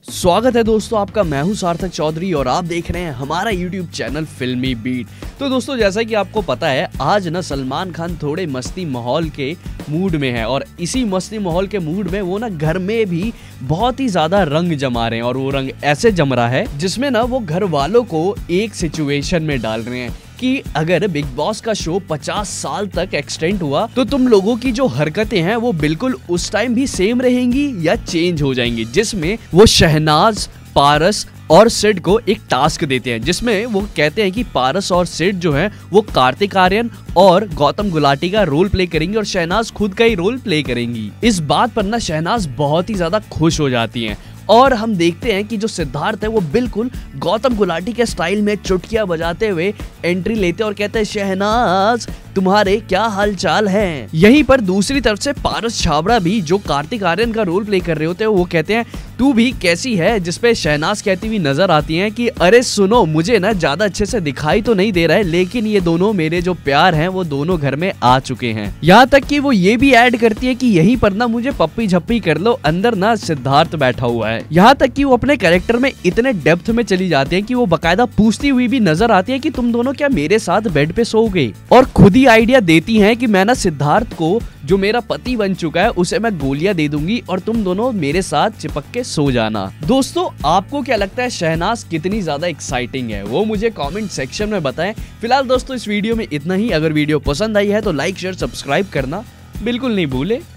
स्वागत है दोस्तों आपका। मैं हूं सार्थक चौधरी और आप देख रहे हैं हमारा YouTube चैनल फिल्मी बीट। तो दोस्तों जैसा कि आपको पता है आज ना सलमान खान थोड़े मस्ती माहौल के मूड में है और इसी मस्ती माहौल के मूड में वो ना घर में भी बहुत ही ज्यादा रंग जमा रहे हैं और वो रंग ऐसे जम रहा है जिसमें ना वो घर वालों को एक सिचुएशन में डाल रहे हैं कि अगर बिग बॉस का शो 50 साल तक एक्सटेंड हुआ तो तुम लोगों की जो हरकतें हैं वो बिल्कुल उस टाइम भी सेम रहेंगी या चेंज हो जाएंगी। जिसमें वो शहनाज, पारस और सिड को एक टास्क देते हैं जिसमें वो कहते हैं कि पारस और सिड जो है वो कार्तिक आर्यन और गौतम गुलाटी का रोल प्ले करेंगी और शहनाज खुद का ही रोल प्ले करेंगी। इस बात पर ना शहनाज बहुत ही ज्यादा खुश हो जाती हैं और हम देखते हैं कि जो सिद्धार्थ है वो बिल्कुल गौतम गुलाटी के स्टाइल में चुटकियां बजाते हुए एंट्री लेते और कहते हैं शहनाज तुम्हारे क्या हालचाल हैं। यहीं पर दूसरी तरफ से पारस छाबड़ा भी जो कार्तिक आर्यन का रोल प्ले कर रहे होते हैं वो कहते हैं तू भी कैसी है, जिसपे शहनाज कहती हुई नजर आती हैं कि अरे सुनो मुझे ना ज्यादा अच्छे से दिखाई तो नहीं दे रहा है लेकिन ये दोनों मेरे जो प्यार हैं वो दोनों घर में आ चुके हैं। यहाँ तक कि वो ये भी ऐड करती है कि यहीं पर ना मुझे पप्पी झप्पी कर लो, अंदर ना सिद्धार्थ बैठा हुआ है। यहाँ तक कि वो अपने कैरेक्टर में इतने डेप्थ में चली जाती है कि वो बकायदा पूछती हुई भी नजर आती है कि तुम दोनों क्या मेरे साथ बेड पे सोओगे, और खुद ही आइडिया देती हैं कि मैं ना सिद्धार्थ को जो मेरा पति बन चुका है उसे मैं गोलियां दे दूंगी और तुम दोनों मेरे साथ चिपक के सो जाना। दोस्तों आपको क्या लगता है शहनाज कितनी ज्यादा एक्साइटिंग है वो मुझे कमेंट सेक्शन में बताएं। फिलहाल दोस्तों इस वीडियो में इतना ही। अगर वीडियो पसंद आई है तो लाइक शेयर सब्सक्राइब करना बिल्कुल नहीं भूले।